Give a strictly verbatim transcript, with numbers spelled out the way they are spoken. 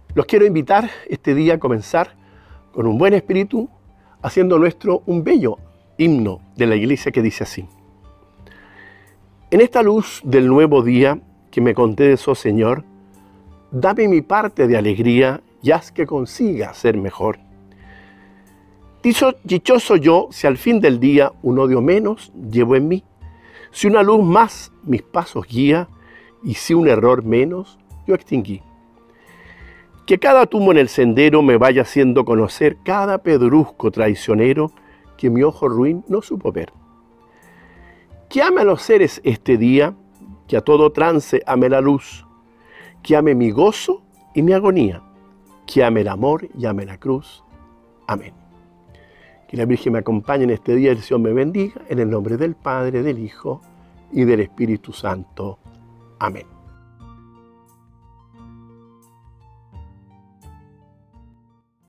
Los quiero invitar este día a comenzar con un buen espíritu, haciendo nuestro un bello himno de la iglesia que dice así: en esta luz del nuevo día que me concedes, oh Señor, dame mi parte de alegría y haz que consiga ser mejor. Dichoso yo si al fin del día un odio menos llevo en mí, si una luz más mis pasos guía y si un error menos yo extinguí. Que cada tumbo en el sendero me vaya haciendo conocer cada pedrusco traicionero que mi ojo ruin no supo ver. Que ame a los seres este día, que a todo trance ame la luz, que ame mi gozo y mi agonía, que ame el amor y ame la cruz. Amén. Que la Virgen me acompañe en este día y el Señor me bendiga, en el nombre del Padre, del Hijo y del Espíritu Santo. Amén.